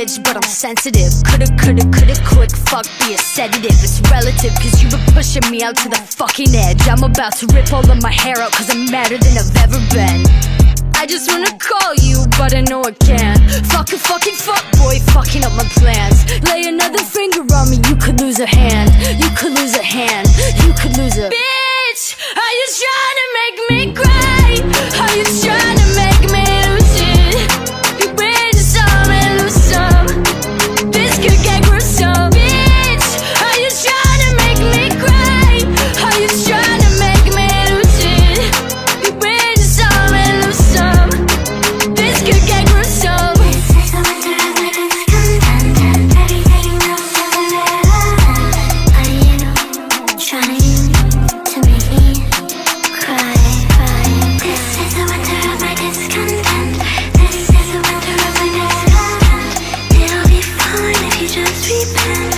edge, but I'm sensitive. Coulda, quick fuck, be a sedative. It's relative, cause you been pushing me out to the fucking edge. I'm about to rip all of my hair out, cause I'm madder than I've ever been. I just wanna call you, but I know I can't. Fucking fuckboy, fucking up my plans. Lay another finger on me, you could lose a hand. You could lose a hand, you could lose a bitch, are you trying to make me cry? Are you trying to make me lose it? You win some and lose some. This could get gruesome. Bitch, are you trying to make me cry? Are you trying to make me lose it? You win some and lose some. This could get gruesome. This is the winter of my discontent, and everything else is irrelevant. Are you trying to make me cry? This is the winter of my discontent. This is the winter of my discontent. It'll be fine if you just repent.